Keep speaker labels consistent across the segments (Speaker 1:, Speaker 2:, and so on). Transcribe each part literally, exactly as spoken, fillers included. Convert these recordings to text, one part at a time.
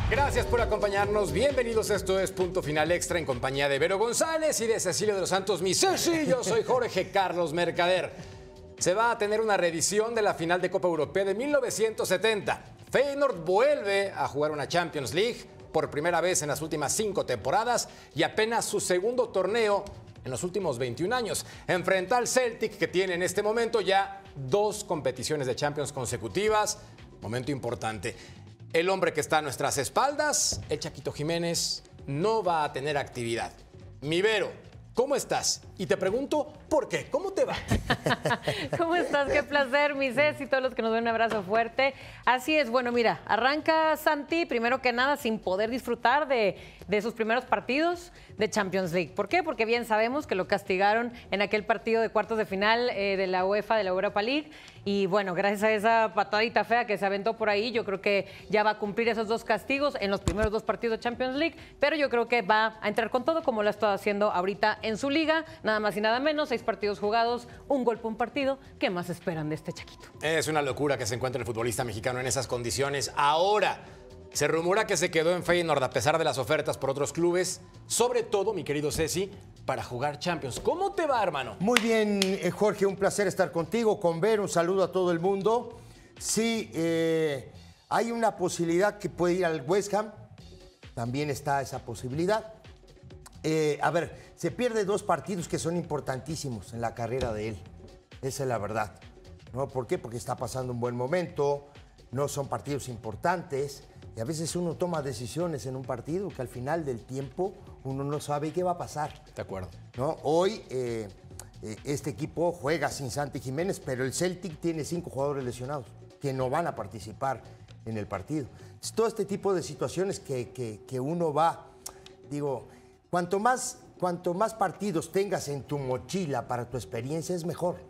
Speaker 1: Gracias por acompañarnos. Bienvenidos. Esto es Punto Final Extra en compañía de Vero González y de Cecilio de los Santos Misesi. Yo soy Jorge Carlos Mercader. Se va a tener una reedición de la final de Copa Europea de mil novecientos setenta. Feyenoord vuelve a jugar una Champions League por primera vez en las últimas cinco temporadas y apenas su segundo torneo en los últimos veintiún años. Enfrenta al Celtic, que tiene en este momento ya dos competiciones de Champions consecutivas. Momento importante. El hombre que está a nuestras espaldas, el Chaquito Jiménez, no va a tener actividad. Mi Vero, ¿cómo estás? Y te pregunto, ¿por qué? ¿Cómo te va?
Speaker 2: ¿Cómo estás? Qué placer, mi Ceci, y todos los que nos ven, un abrazo fuerte. Así es, bueno, mira, arranca Santi, primero que nada, sin poder disfrutar de, de sus primeros partidos de Champions League. ¿Por qué? Porque bien sabemos que lo castigaron en aquel partido de cuartos de final eh, de la UEFA, de la Europa League. Y bueno, gracias a esa patadita fea que se aventó por ahí, yo creo que ya va a cumplir esos dos castigos en los primeros dos partidos de Champions League, pero yo creo que va a entrar con todo como lo ha estado haciendo ahorita en su liga, nada más y nada menos, seis partidos jugados, un gol por un partido. ¿Qué más esperan de este Chaquito?
Speaker 1: Es una locura que se encuentre el futbolista mexicano en esas condiciones. Ahora, se rumora que se quedó en Feyenoord a pesar de las ofertas por otros clubes, sobre todo, mi querido Ceci, para jugar Champions. ¿Cómo te va, hermano?
Speaker 3: Muy bien, eh, Jorge, un placer estar contigo, con Ver, un saludo a todo el mundo. Sí, eh, hay una posibilidad que puede ir al West Ham, también está esa posibilidad. Eh, a ver, se pierde dos partidos que son importantísimos en la carrera de él, esa es la verdad, ¿no? ¿Por qué? Porque está pasando un buen momento, no son partidos importantes y a veces uno toma decisiones en un partido que al final del tiempo uno no sabe qué va a pasar.
Speaker 1: De acuerdo.
Speaker 3: ¿No? Hoy eh, eh, este equipo juega sin Santi Jiménez, pero el Celtic tiene cinco jugadores lesionados que no van a participar en el partido. Es todo este tipo de situaciones que, que, que uno va, digo, cuanto más, cuanto más partidos tengas en tu mochila para tu experiencia es mejor.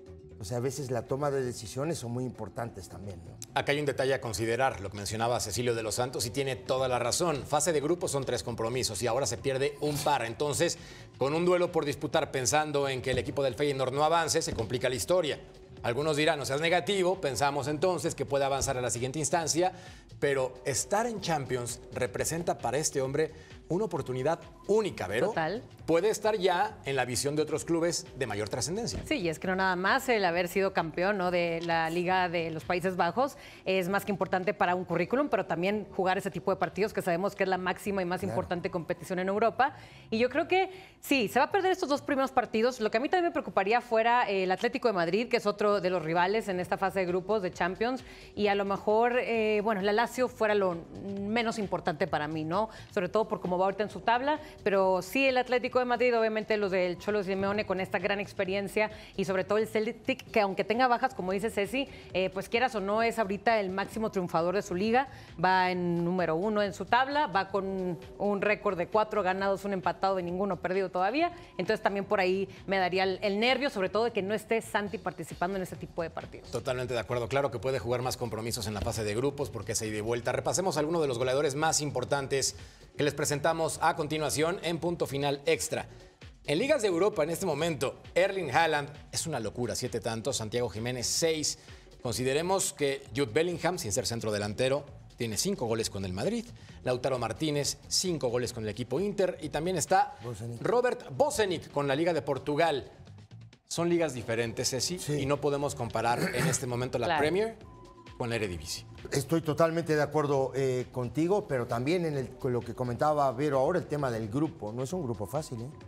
Speaker 3: O sea, a veces la toma de decisiones son muy importantes también, ¿no?
Speaker 1: Acá hay un detalle a considerar, lo que mencionaba Cecilio de los Santos y tiene toda la razón. Fase de grupos son tres compromisos y ahora se pierde un par. Entonces, con un duelo por disputar pensando en que el equipo del Feyenoord no avance, se complica la historia. Algunos dirán, no seas negativo, pensamos entonces que puede avanzar a la siguiente instancia, pero estar en Champions representa para este hombre una oportunidad única, ¿Vero?
Speaker 2: Total.
Speaker 1: Puede estar ya en la visión de otros clubes de mayor trascendencia.
Speaker 2: Sí, y es que no nada más el haber sido campeón, ¿no?, de la Liga de los Países Bajos es más que importante para un currículum, pero también jugar ese tipo de partidos que sabemos que es la máxima y más claro. importante competición en Europa. Y yo creo que sí, se va a perder estos dos primeros partidos. Lo que a mí también me preocuparía fuera el Atlético de Madrid, que es otro de los rivales en esta fase de grupos de Champions, y a lo mejor, eh, bueno, la Lazio fuera lo menos importante para mí, ¿no? Sobre todo por cómo va ahorita en su tabla, pero sí el Atlético de Madrid, obviamente los del Cholo Simeone con esta gran experiencia y sobre todo el Celtic, que aunque tenga bajas, como dice Ceci, eh, pues quieras o no, es ahorita el máximo triunfador de su liga, va en número uno en su tabla, va con un récord de cuatro ganados, un empatado y ninguno perdido todavía, entonces también por ahí me daría el, el nervio, sobre todo de que no esté Santi participando en este tipo de partidos.
Speaker 1: Totalmente de acuerdo, claro que puede jugar más compromisos en la fase de grupos porque es ida y vuelta. Repasemos algunos de los goleadores más importantes que les presentamos a continuación en Punto Final Extra. En ligas de Europa en este momento, Erling Haaland es una locura, siete tantos, Santiago Jiménez seis. Consideremos que Jude Bellingham, sin ser centro delantero, tiene cinco goles con el Madrid. Lautaro Martínez, cinco goles con el equipo Inter. Y también está Bosenic. Robert Bosenic con la Liga de Portugal. Son ligas diferentes, Ceci, sí. y no podemos comparar en este momento la claro. Premier con la Eredivisie.
Speaker 3: Estoy totalmente de acuerdo eh, contigo, pero también en el, con lo que comentaba Vero ahora, el tema del grupo. No es un grupo fácil, ¿eh?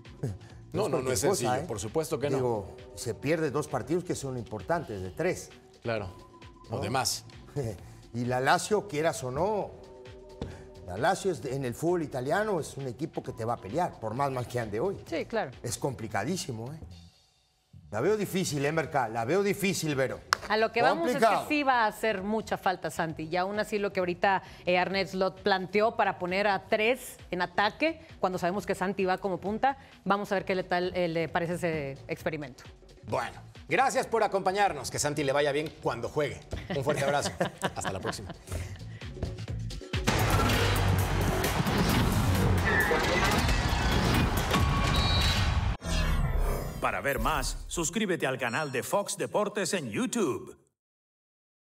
Speaker 1: No, no, no, no es sencillo, cosa, ¿eh? Por supuesto que
Speaker 3: Digo,
Speaker 1: no.
Speaker 3: Se pierde dos partidos que son importantes, de tres.
Speaker 1: Claro, o ¿no? de más.
Speaker 3: Y la Lazio, quieras o no, la Lazio es de, en el fútbol italiano es un equipo que te va a pelear, por más mal que ande hoy.
Speaker 2: Sí, claro.
Speaker 3: Es complicadísimo, ¿eh? La veo difícil, ¿eh, Merca? La veo difícil, Vero.
Speaker 2: A lo que vamos es que sí va a hacer mucha falta, Santi. Y aún así lo que ahorita eh, Arne Slot planteó para poner a tres en ataque, cuando sabemos que Santi va como punta, vamos a ver qué le, tal, eh, le parece ese experimento.
Speaker 1: Bueno, gracias por acompañarnos. Que Santi le vaya bien cuando juegue. Un fuerte abrazo. Hasta la próxima.
Speaker 4: Para ver más, suscríbete al canal de Fox Deportes en YouTube.